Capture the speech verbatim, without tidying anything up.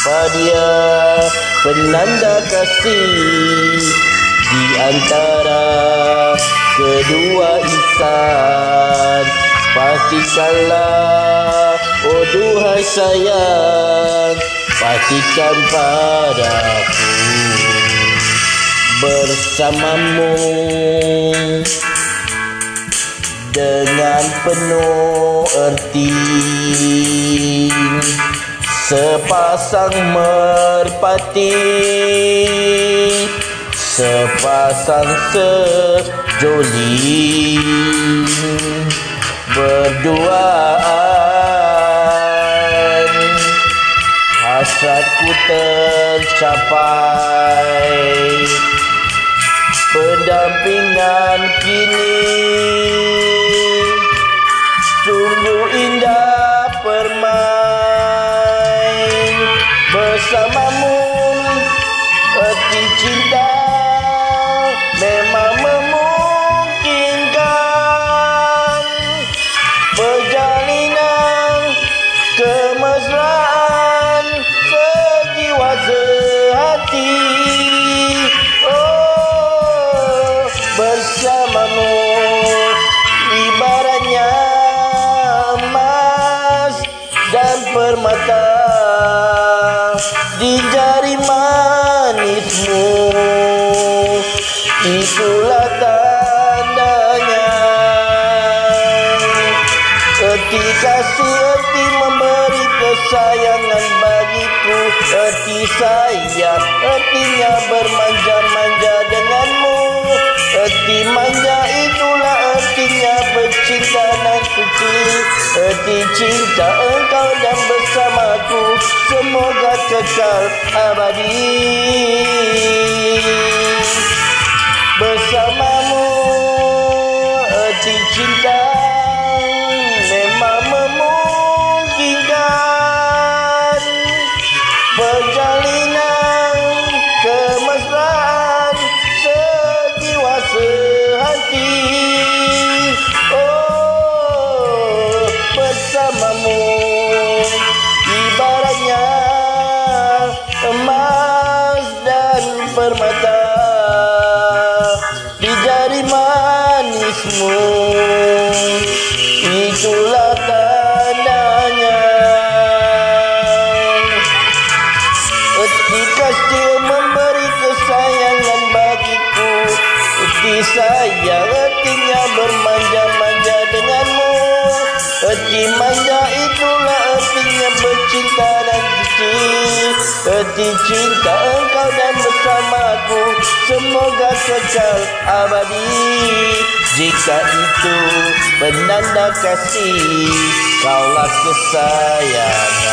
dia penanda kasih di antara kedua insan. Pastikanlah, oh duhai sayang, pastikan padaku bersamamu dengan penuh erti. Sepasang merpati, sepasang sejoli, berduaan hasratku tercapai. Pendampingan kini sungguh indah permain. Bersamamu erti cinta memang memungkinkan. Perjalanan kemesraan sejiwa sehati. Oh, bersamamu ibaratnya emas dan permata di jari manismu. Itulah tandanya erti kasih, erti memberi kesayangan bagiku. Erti sayang, ertinya bermanja-manja denganmu. Erti manja itulah ertinya bercinta dan suci. Erti cinta engkau dan bersamaku semoga kekal abadi. Bersamamu erti cinta memang memungkinkan. Perjalanan kemesraan sejiwa sehati. Oh, bersamamu ibaratnya emas dan permata di jari manismu. Itulah tandanya erti kasih memberi kesayangan bagiku. Erti sayang ertinya bermanja-manja denganmu. Erti manja itulah ertinya bercinta dan suci. Erti cinta engkau dan bersamaku semoga kekal abadi. Jika itu penanda kasih, kaulah kesayangan.